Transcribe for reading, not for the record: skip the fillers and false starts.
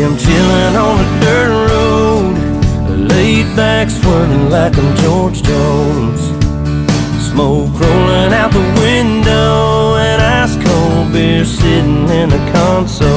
I'm chillin' on the dirt road, laid back swirling like I'm George Jones. Smoke rolling out the window and ice cold beer sitting in the console.